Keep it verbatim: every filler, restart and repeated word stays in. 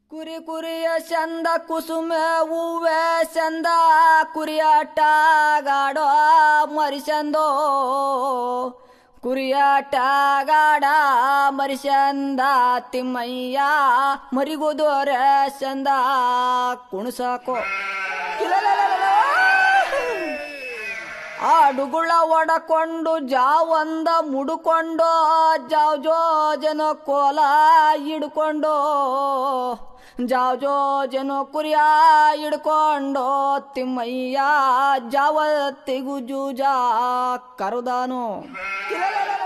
ಕುರಿ ಕುರಿಯ ಚಂದ ಕುಸುಮ ಹೂವೆ ಚಂದ ಕುರಿಯಾಟಗಾಡೋ ಮರಿಚಂದೋ ಕುರಿಯಾಟಗಾಡ ಮರಿಚಂದ ತಿಮ್ಮಯ್ಯ ಮರಿಗೋದೋರೆ ಚಂದ ಕುಣಸಾಕೋ ಆಡುಗುಳ ಒಡಕೊಂಡು ಜಾವಂದ ಮುಡುಕೊಂಡು ಜಾವ್ ಜೋ ಜನ ಕೋಲ ಹಿಡ್ಕೊಂಡು ಜಾವ್ ಜೋ ಜನ ಕುರಿಯ ಹಿಡ್ಕೊಂಡು ತಿಮ್ಮಯ್ಯ ಜಾವತ್ತಿಗೂ ಜೂಜ ಕರುದಾನು.